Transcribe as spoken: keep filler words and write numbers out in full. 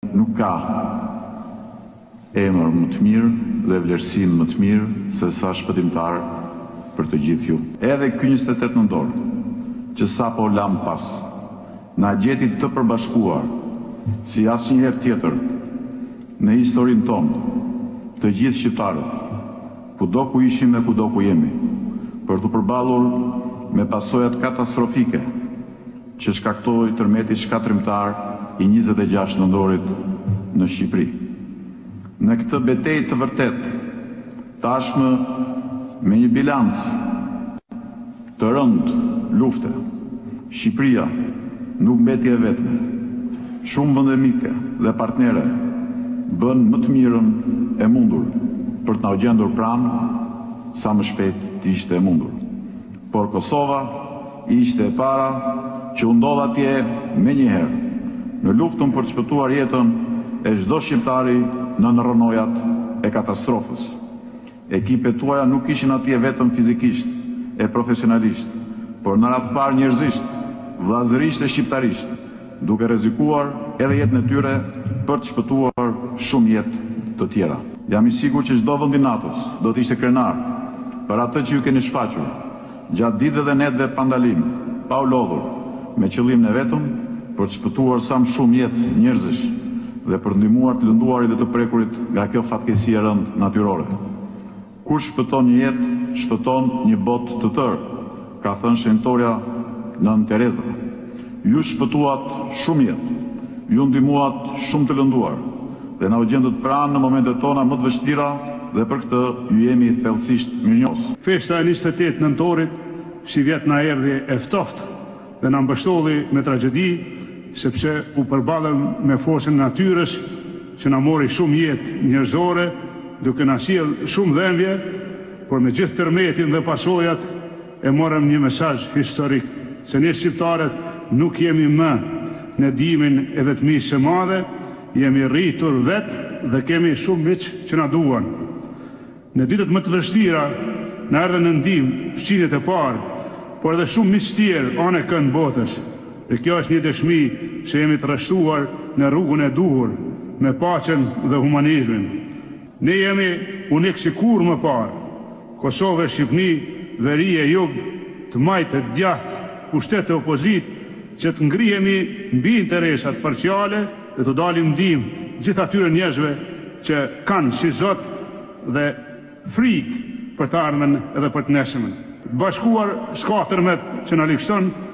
Nuk ka emër më të mirë dhe vlerësim më të mirë se sa shpëtimtar për të gjithë ju. Edhe ky njëzet e tetë nëntor, që sapo lam pas, na gjeti të përbashkuar si asnjëherë tjetër në historinë tonë, të gjithë shqiptarët, kudo ku ishim dhe kudo ku jemi, për të përballur me pasojat katastrofike që shkaktoi tërmeti shkatrimtar i njëzet e gjashtë nëntorit në Shqipëri. Në këtë betejë të vërtet, tashmë me një bilanc të rënd lufte, Shqipëria nuk mbeti e vetme. Shumë vende mike dhe partnere bën më të mirën e mundur për të na gjendur pranë sa më shpejt të ishte e mundur. Por Kosova ishte e para që u ndodh atje menjëherë në luftën për të shpëtuar jetën e çdo shqiptari në rrënojat e katastrofës. Ekipet tuaja nuk ishin atje vetëm fizikisht e profesionalisht, por në radhë parë njerëzisht, vllazërisht e shqiptarisht, duke rrezikuar edhe jetën e tyre për të shpëtuar shumë jetë të tjera. Jam i sigurt që çdo vend i natës do të ishte krenar për atë që ju keni shfaqur gjatë ditëve dhe netëve pa ndalim, pa u lodhur, me qëllimin e vetëm për të shpëtuar sa më shumë jetë njerëzish dhe për ndihmuar të lënduarit dhe të prekurit nga kjo fatkeqësi e rëndë natyrore. Kur shpëton një jetë, shpëton një botë të tërë, ka thënë shenjtoria Nën Tereza. Ju shpëtuat shumë jetë, ju ndihmuat shumë të lënduar dhe na u gjendët pranë në momentet tona më të vështira dhe për këtë ju jemi thellësisht mirënjohës. Festa e njëzet e tetë nëntorit si vjet na erdhi e ftohtë dhe na mbështolli me tragjedi, sepse u përballëm me forcën e natyrës që na mori shumë jetë njerëzore, duke na sjell shumë dhëmbje, por me gjithë tërmetin dhe pasojat e morëm një mesazh historik, se ne shqiptarët nuk jemi më në dimin e vetmisë së madhe, jemi rritur vetë dhe kemi shumë miq që na duan. Në ditët më të vështira na erdhën në ndihmë fqinjet e parë, por edhe shumë miq tjerë anë e kënd botës. Dhe kjo është një dëshmi se jemi të rreshtuar në rrugën e duhur, me paqen dhe humanizmin. Ne jemi unik si kur më parë. Kosovë, Shqipëni, veri e jug, të majtë, të djathtë, pushtet e opozit, që të ngrihemi mbi interesat parciale dhe të dalim ndihmë gjithë atyre njerëzve që kanë si Zot dhe frikë për të ardhmen edhe për të nesërmen. Bashkuar s'ka tërmet që na ligson